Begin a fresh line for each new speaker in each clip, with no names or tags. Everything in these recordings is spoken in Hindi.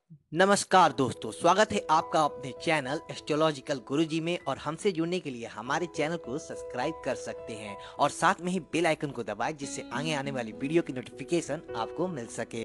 नमस्कार दोस्तों, स्वागत है आपका अपने चैनल एस्ट्रोलॉजिकल गुरुजी में। और हमसे जुड़ने के लिए हमारे चैनल को सब्सक्राइब कर सकते हैं और साथ में ही बेल आइकन को दबाएं, जिससे आगे आने वाली वीडियो की नोटिफिकेशन आपको मिल सके।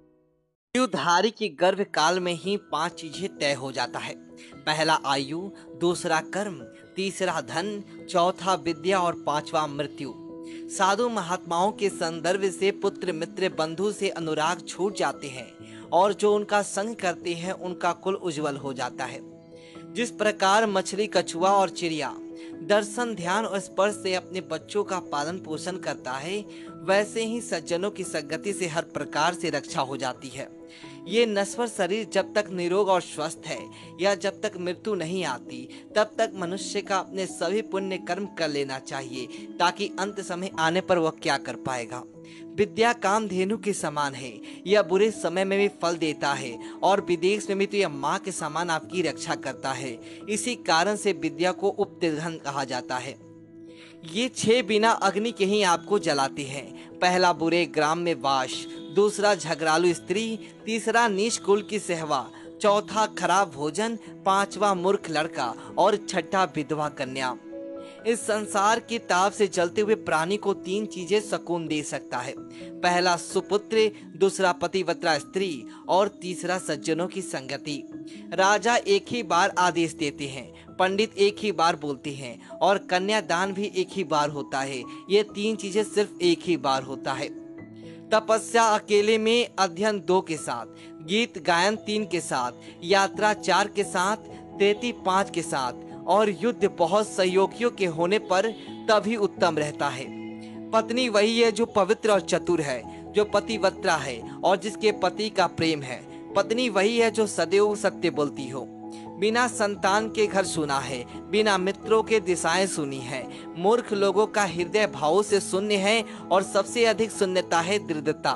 आयुधारी की गर्भ काल में ही 5 चीजें तय हो जाता है। पहला आयु, दूसरा कर्म, तीसरा धन, चौथा विद्या और पांचवा मृत्यु। साधु महात्माओं के संदर्भ से पुत्र मित्र बंधु से अनुराग छूट जाते हैं और जो उनका संग करते हैं उनका कुल उज्जवल हो जाता है। जिस प्रकार मछली, कछुआ और चिड़िया दर्शन, ध्यान और स्पर्श से अपने बच्चों का पालन पोषण करता है, वैसे ही सज्जनों की संगति से हर प्रकार से रक्षा हो जाती है। ये नश्वर शरीर जब तक निरोग और स्वस्थ है या जब तक मृत्यु नहीं आती, तब तक मनुष्य का अपने सभी पुण्य कर्म कर लेना चाहिए, ताकि अंत समय आने पर वह क्या कर पाएगा। विद्या कामधेनु के समान है, यह बुरे समय में भी फल देता है और विदेश में भी तो यह माँ के समान आपकी रक्षा करता है। इसी कारण से विद्या को उपधन कहा जाता है। ये 6 बिना अग्नि के ही आपको जलाते हैं। पहला बुरे ग्राम में वास, दूसरा झगड़ालू स्त्री, तीसरा नीच कुल की सहवा, चौथा खराब भोजन, पांचवा मूर्ख लड़का और छठा विधवा कन्या। इस संसार की ताप से जलते हुए प्राणी को 3 चीजें सुकून दे सकता है। पहला सुपुत्र, दूसरा पतिव्रता स्त्री और तीसरा सज्जनों की संगति। राजा एक ही बार आदेश देते हैं, पंडित एक ही बार बोलते हैं और कन्यादान भी एक ही बार होता है। ये 3 चीजें सिर्फ एक ही बार होता है। तपस्या अकेले में, अध्ययन 2 के साथ, गीत गायन 3 के साथ, यात्रा 4 के साथ, तैती 5 के साथ और युद्ध बहुत सहयोगियों के होने पर तभी उत्तम रहता है। पत्नी वही है जो पवित्र और चतुर है, जो पतिव्रता है और जिसके पति का प्रेम है। पत्नी वही है जो सदैव सत्य बोलती हो। बिना संतान के घर सुना है, बिना मित्रों के दिशाएं सुनी है। मूर्ख लोगों का हृदय भावों से शून्य है और सबसे अधिक शून्यता है दृढ़ता।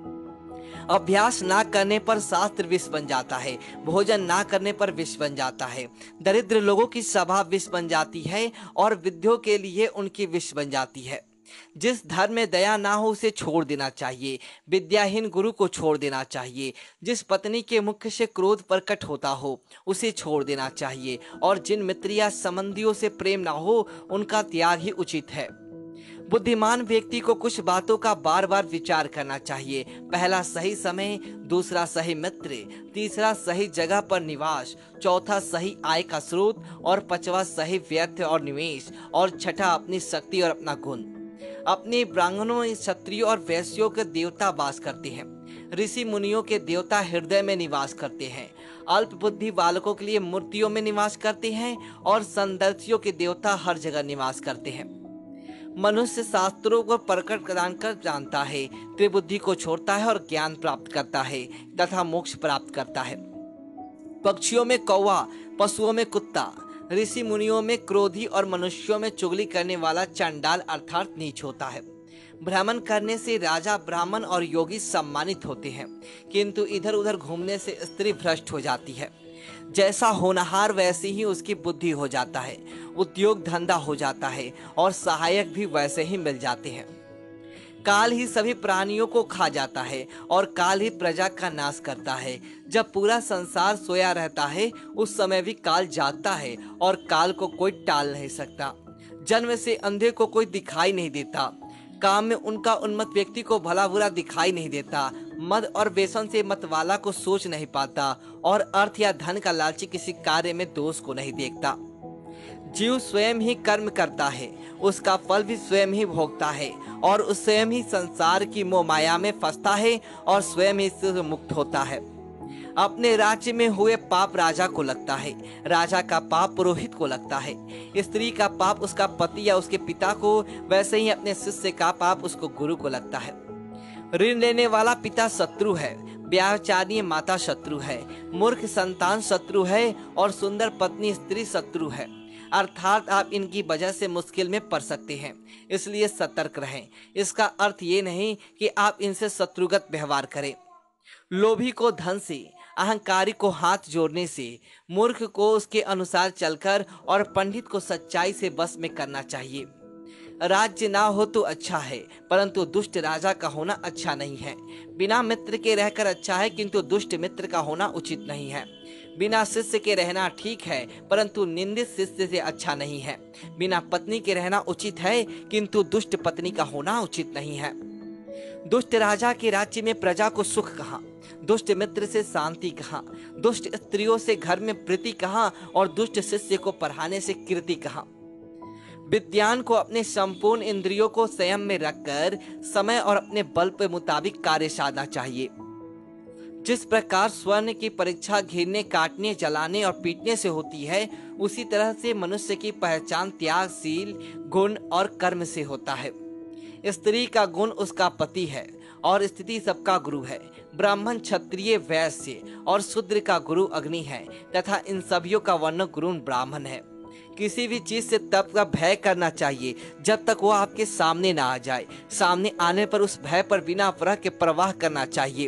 अभ्यास ना करने पर शास्त्र विष बन जाता है, भोजन ना करने पर विष बन जाता है। दरिद्र लोगों की सभा विष बन जाती है और विद्यों के लिए उनकी विष बन जाती है। जिस धर्म में दया ना हो उसे छोड़ देना चाहिए, विद्याहीन गुरु को छोड़ देना चाहिए। जिस पत्नी के मुख से क्रोध प्रकट होता हो उसे छोड़ देना चाहिए और जिन मित्र या संबंधियों से प्रेम ना हो उनका त्याग ही उचित है। बुद्धिमान व्यक्ति को कुछ बातों का बार बार विचार करना चाहिए। पहला सही समय, दूसरा सही मित्र, तीसरा सही जगह पर निवास, चौथा सही आय का स्रोत और पांचवा सही व्यर्थ और निवेश और छठा अपनी शक्ति और अपना गुण। अपने ब्राह्मणों, क्षत्रियों और वैश्यों के देवता वास करते हैं। ऋषि मुनियों के देवता हृदय में निवास करते हैं। अल्प बुद्धि बालकों के लिए मूर्तियों में निवास करते हैं और संदर्शियों के देवता हर जगह निवास करते हैं। मनुष्य शास्त्रों को प्रकट प्रदान कर जानता है, त्रिबुद्धि को छोड़ता है और ज्ञान प्राप्त करता है तथा मोक्ष प्राप्त करता है। पक्षियों में कौवा, पशुओं में कुत्ता, ऋषि मुनियों में क्रोधी और मनुष्यों में चुगली करने वाला चंडाल अर्थात नीच होता है। भ्रमण करने से राजा, ब्राह्मण और योगी सम्मानित होते हैं, किंतु इधर उधर घूमने से स्त्री भ्रष्ट हो जाती है। जैसा होनहार वैसी ही उसकी बुद्धि हो जाता है, उद्योग धंधा हो जाता है और सहायक भी वैसे ही मिल जाते हैं। काल ही सभी प्राणियों को खा जाता है और काल ही प्रजा का नाश करता है। जब पूरा संसार सोया रहता है उस समय भी काल जागता है और काल को कोई टाल नहीं सकता। जन्म से अंधे को कोई दिखाई नहीं देता, काम में उनका उन्मत्त व्यक्ति को भला बुरा दिखाई नहीं देता, मद और व्यसन से मतवाला को सोच नहीं पाता और अर्थ या धन का लालची किसी कार्य में दोष को नहीं देखता। जीव स्वयं ही कर्म करता है, उसका फल भी स्वयं ही भोगता है और उस स्वयं ही संसार की मोह माया में फंसता है और स्वयं ही इससे मुक्त होता है। अपने राज्य में हुए पाप राजा को लगता है, राजा का पाप पुरोहित को लगता है, स्त्री का पाप उसका पति या उसके पिता को, वैसे ही अपने शिष्य का पाप उसको गुरु को लगता है। ऋण लेने वाला पिता शत्रु है, ब्याहचारी माता शत्रु है, मूर्ख संतान शत्रु है और सुंदर पत्नी स्त्री शत्रु है। अर्थात आप इनकी वजह से मुश्किल में पड़ सकते हैं, इसलिए सतर्क रहें। इसका अर्थ ये नहीं कि आप इनसे शत्रुगत व्यवहार करें। लोभी को धन से, अहंकारी को हाथ जोड़ने से, मूर्ख को उसके अनुसार चलकर और पंडित को सच्चाई से बस में करना चाहिए। राज्य ना हो तो अच्छा है, परंतु दुष्ट राजा का होना अच्छा नहीं है। बिना मित्र के रहकर अच्छा है, किंतु दुष्ट मित्र का होना उचित नहीं है। बिना शिष्य के रहना ठीक है, परंतु निंदित शिष्य से अच्छा नहीं है। बिना पत्नी के रहना उचित है, किंतु दुष्ट पत्नी का होना उचित नहीं है। दुष्ट राजा के राज्य में प्रजा को सुख कहाँ, दुष्ट मित्र से शांति कहाँ, दुष्ट स्त्रियों से घर में प्रीति कहाँ, और दुष्ट शिष्य को पढ़ाने से कीर्ति कहाँ। विद्वान को अपने संपूर्ण इंद्रियों को संयम में रखकर समय और अपने बल के मुताबिक कार्य साधना चाहिए। जिस प्रकार स्वर्ण की परीक्षा घेरने, काटने, जलाने और पीटने से होती है, उसी तरह से मनुष्य की पहचान त्यागशील गुण और कर्म से होता है। स्त्री का गुण उसका पति है और स्थिति सबका गुरु है। ब्राह्मण, क्षत्रिय, वैश्य और शूद्र का गुरु अग्नि है तथा इन सभियों का वर्ण गुरु ब्राह्मण है। किसी भी चीज से तब का भय करना चाहिए जब तक वो आपके सामने ना आ जाए। सामने आने पर उस भय पर बिना वरह के प्रवाह करना चाहिए।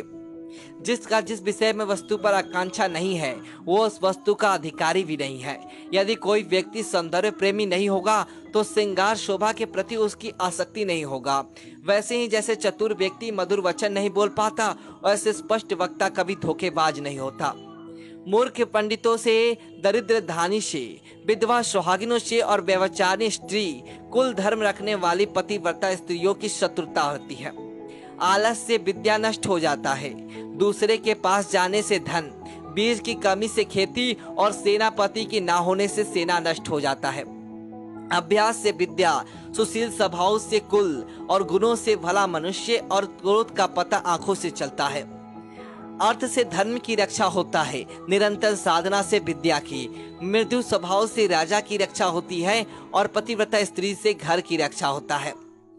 जिसका जिस विषय में वस्तु पर आकांक्षा नहीं है, वो उस वस्तु का अधिकारी भी नहीं है। यदि कोई व्यक्ति सौंदर्य प्रेमी नहीं होगा तो श्रृंगार शोभा के प्रति उसकी आसक्ति नहीं होगा। वैसे ही जैसे चतुर व्यक्ति मधुर वचन नहीं बोल पाता, वैसे स्पष्ट वक्ता कभी धोखेबाज नहीं होता। मूर्ख पंडितों से, दरिद्र धानी से, विधवा सुहागिनों से और व्यभिचारिणी स्त्री, कुल धर्म रखने वाली पतिव्रता स्त्रियों की शत्रुता होती है। आलस से विद्या नष्ट हो जाता है, दूसरे के पास जाने से धन, बीज की कमी से खेती और सेनापति की ना होने से सेना नष्ट हो जाता है। अभ्यास से विद्या, सुशील स्वभाव से कुल और गुणों से भला मनुष्य और क्रोध का पता आंखों से चलता है। अर्थ से धर्म की रक्षा होता है, निरंतर साधना से विद्या की, मृदु स्वभाव से राजा की रक्षा होती है और पतिव्रता स्त्री से घर की रक्षा होता है।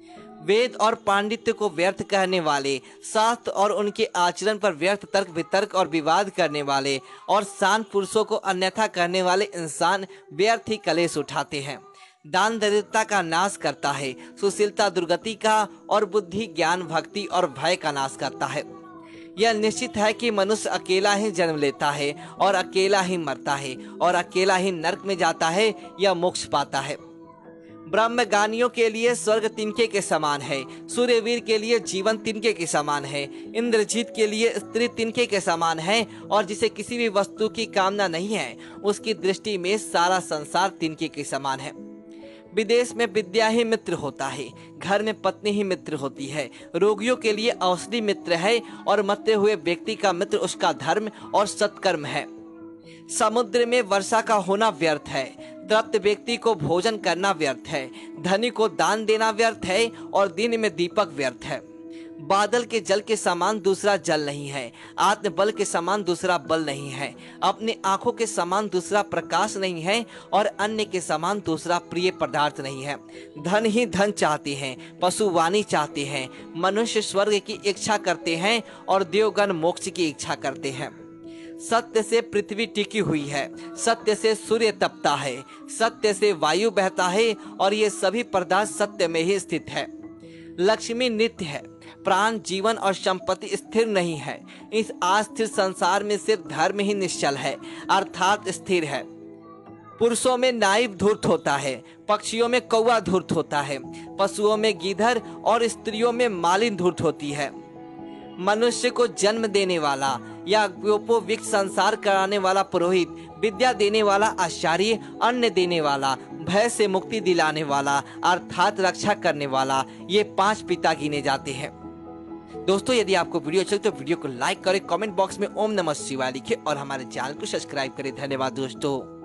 वेद और पांडित्य को व्यर्थ कहने वाले, शास्त्र और उनके आचरण पर व्यर्थ तर्क वितर्क और विवाद करने वाले और शांत पुरुषों को अन्यथा कहने वाले इंसान व्यर्थ ही कलेश उठाते हैं। दान दरिद्रता का नाश करता है, सुशीलता दुर्गति का और बुद्धि ज्ञान भक्ति और भय का नाश करता है। यह निश्चित है कि मनुष्य अकेला ही जन्म लेता है और अकेला ही मरता है और अकेला ही नरक में जाता है या मोक्ष पाता है। ब्रह्मज्ञानियों के लिए स्वर्ग तिनके के समान है, सूर्यवीर के लिए जीवन तिनके के समान है, इंद्रजीत के लिए स्त्री तिनके के समान है और जिसे किसी भी वस्तु की कामना नहीं है, उसकी दृष्टि में सारा संसार तिनके के समान है। विदेश में विद्या ही मित्र होता है, घर में पत्नी ही मित्र होती है। रोगियों के लिए औषधि मित्र है और मरते हुए व्यक्ति का मित्र उसका धर्म और सत्कर्म है। समुद्र में वर्षा का होना व्यर्थ है, तृप्त व्यक्ति को भोजन करना व्यर्थ है, धनी को दान देना व्यर्थ है और दिन में दीपक व्यर्थ है। बादल के जल के समान दूसरा जल नहीं है, आत्मबल के समान दूसरा बल नहीं है, अपने आंखों के समान दूसरा प्रकाश नहीं है और अन्य के समान दूसरा प्रिय पदार्थ नहीं है। धन ही धन चाहते हैं, पशु वाणी चाहते हैं, मनुष्य स्वर्ग की इच्छा करते हैं और देवगण मोक्ष की इच्छा करते हैं। सत्य से पृथ्वी टिकी हुई है, सत्य से सूर्य तपता है, सत्य से वायु बहता है और ये सभी पदार्थ सत्य में ही स्थित है। लक्ष्मी नित्य है, प्राण, जीवन और संपत्ति स्थिर नहीं है। इस अस्थिर संसार में सिर्फ धर्म ही निश्चल है, अर्थात स्थिर है। पुरुषों में नाइब धूर्त होता है, पक्षियों में कौवा धूर्त होता है, पशुओं में गीधर और स्त्रियों में मालिन धूर्त होती है। मनुष्य को जन्म देने वाला या व्योपोविक संसार कराने वाला पुरोहित, विद्या देने वाला आचार्य, अन्न देने वाला, भय से मुक्ति दिलाने वाला अर्थात रक्षा करने वाला, ये 5 पिता गिने जाते हैं। दोस्तों, यदि आपको वीडियो अच्छी लगे तो वीडियो को लाइक करें, कमेंट बॉक्स में ओम नमः शिवाय लिखें और हमारे चैनल को सब्सक्राइब करें। धन्यवाद दोस्तों।